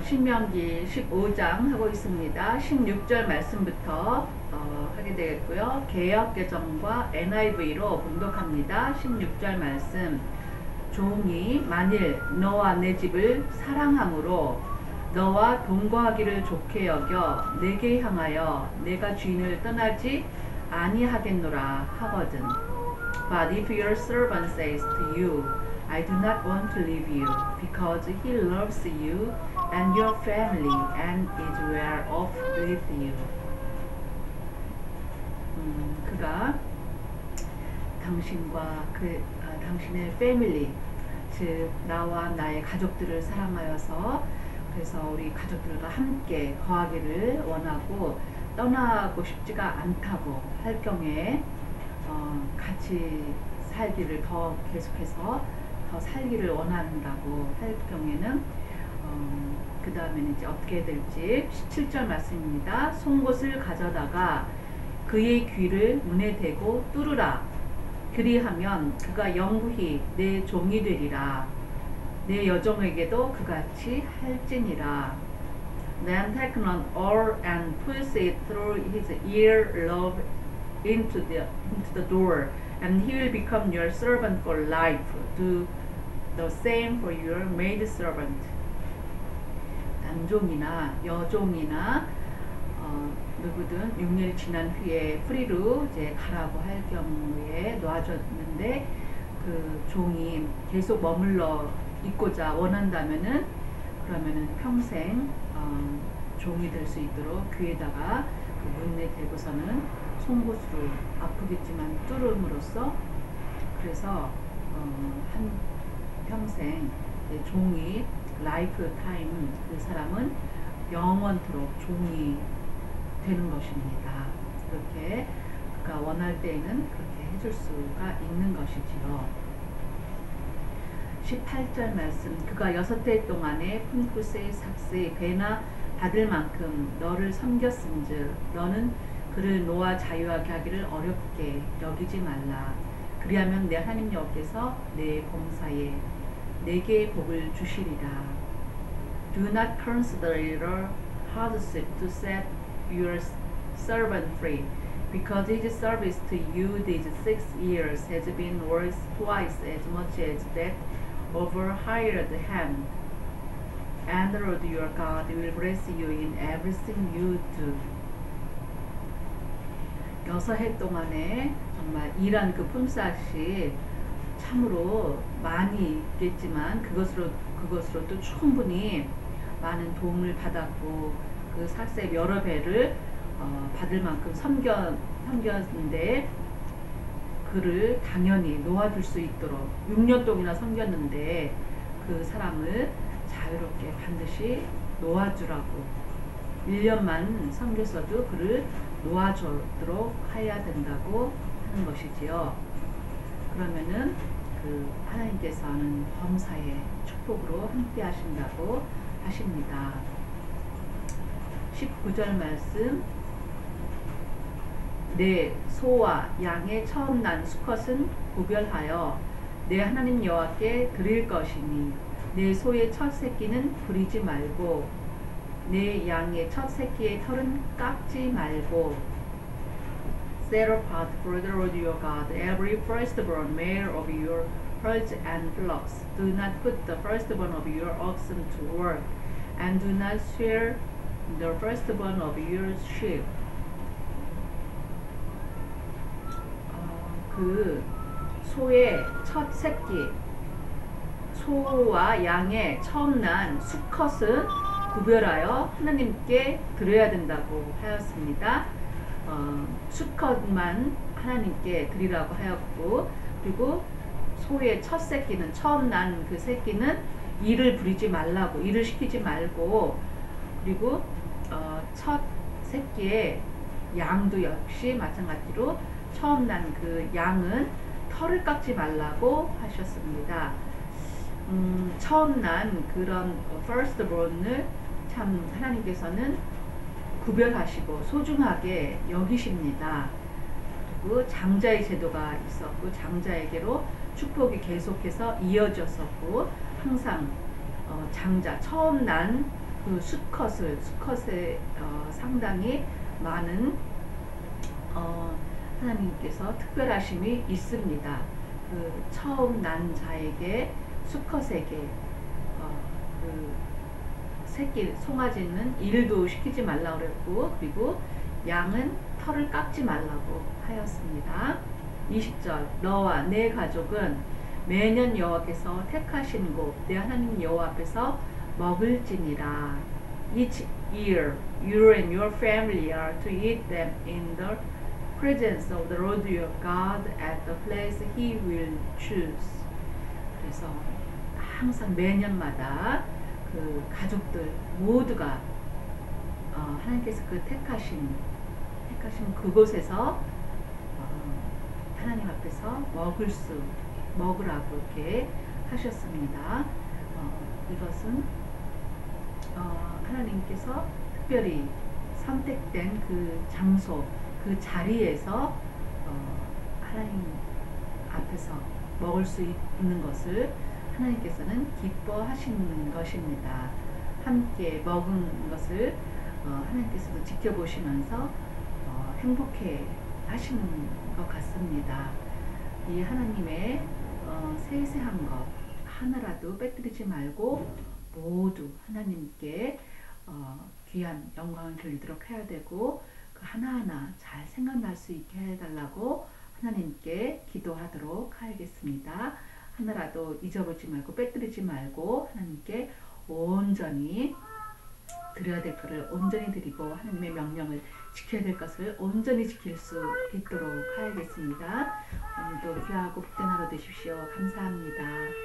신명기 15장 하고 있습니다. 16절 말씀부터 하게 되겠고요. 개역개정과 NIV로 봉독합니다. 16절 말씀. 종이 만일 너와 내 집을 사랑함으로 너와 동거하기를 좋게 여겨 내게 향하여 내가 주인을 떠나지 아니하겠노라 하거든. But if your servant says to you, I do not want to leave you, because he loves you and your family and is well off with you. 그가 당신과 당신의 패밀리, 즉 나와 나의 가족들을 사랑하여서 그래서 우리 가족들과 함께 거하기를 원하고 떠나고 싶지가 않다고 할 경우에 같이 살기를 더 계속해서 더 살기를 원한다고 할 경우에는 그 다음에는 이제 어떻게 될지 17절 말씀입니다. 송곳을 가져다가 그의 귀를 문에 대고 뚫으라. 그리하면 그가 영구히 내 종이 되리라. 내 여종에게도 그같이 할지니라. Then take an oar and push it through his earlobe into the door, and he will become your servant for life. Do the same for your maid servant. 남종이나 여종이나 누구든 6년이 지난 후에 프리로 이제 가라고 할 경우에 놓아줬는데 그 종이 계속 머물러 있고자 원한다면은 그러면은 평생 종이 될 수 있도록 귀에다가 그 문에 대고서는 송곳으로 아프겠지만 뚫음으로써 그래서 한 평생 종이 라이프 타임 그 사람은 영원토록 종이 되는 것입니다. 그렇게 그가 원할 때에는 그렇게 해줄 수가 있는 것이지요. 18절 말씀. 그가 6해 동안에 품굿의 삭스의 배나 받을 만큼 너를 섬겼은즉 너는 그를 노아 자유하게 하기를 어렵게 여기지 말라. 그리하면 내 하나님 여호와께서 내 범사에 내게 복을 주시리라. Do not consider it a hardship to set your servant free, because his service to you these 6 years has been worth twice as much as that of a hired hand. And the Lord your God will bless you in everything you do. 6해 동안에 정말 일한 그 품삯이 참으로 많이 있겠지만 그것으로도 충분히 많은 도움을 받았고 그 삭스의 여러 배를 받을 만큼 섬겼는데 그를 당연히 놓아줄 수 있도록 6년 동이나 섬겼는데 그 사람을 자유롭게 반드시 놓아주라고 1년만 섬겼어도 그를 놓아주도록 해야 된다고 하는 것이지요. 그러면은 그 하나님께서는 범사의 축복으로 함께 하신다고 하십니다. 19절 말씀. 내 소와 양의 처음 난 수컷은 구별하여 내 하나님 여호와께 드릴 것이니 내 소의 첫 새끼는 부리지 말고 내 양의 첫 새끼의 털은 깎지 말고. Set apart for the Lord your God every firstborn male of your herds and flocks. Do not put the firstborn of your oxen to work, and do not shear the firstborn of your sheep. 그 소의 첫 새끼, 소와 양의 처음 난 수컷은 구별하여 하나님께 드려야 된다고 하였습니다. 수컷만 하나님께 드리라고 하였고, 그리고 소의 첫 새끼는 처음 난 그 새끼는 일을 부리지 말라고, 일을 시키지 말고, 그리고 첫 새끼의 양도 역시 마찬가지로 처음 난 그 양은 털을 깎지 말라고 하셨습니다. 처음 난 그런 firstborn을 참 하나님께서는 구별하시고 소중하게 여기십니다. 그리고 장자의 제도가 있었고 장자에게로 축복이 계속해서 이어졌었고 항상 장자 처음 난 그 수컷에 상당히 많은 하나님께서 특별하심이 있습니다. 그 처음 난 자에게 수컷에게 그 새끼 송아지는 일도 시키지 말라고 그랬고, 그리고 양은 털을 깎지 말라고 하였습니다. 20절 너와 내 가족은 매년 여호와께서 택하신 곳 내 하나님 여호와 앞에서 먹을지니라. Each year you and your family are to eat them in the presence of the Lord your God at the place He will choose. 그래서 항상 매년마다 그 가족들 모두가 하나님께서 그 택하신 그곳에서 하나님 앞에서 먹으라고 이렇게 하셨습니다. 이것은 하나님께서 특별히 선택된 그 장소, 그 자리에서 하나님 앞에서 먹을 수 있는 것을 하나님께서는 기뻐하시는 것입니다. 함께 먹은 것을 하나님께서도 지켜보시면서 행복해 하시는 것 같습니다. 이 하나님의 세세한 것 하나라도 빼뜨리지 말고 모두 하나님께 귀한 영광을 돌리도록 해야 되고, 그 하나하나 잘 생각날 수 있게 해달라고 하나님께 기도하도록 하겠습니다. 하나라도 잊어버리지 말고 빼뜨리지 말고 하나님께 온전히 드려야 될 것을 온전히 드리고, 하나님의 명령을 지켜야 될 것을 온전히 지킬 수 있도록 하겠습니다. 오늘도 귀하고 복된 하루 되십시오. 감사합니다.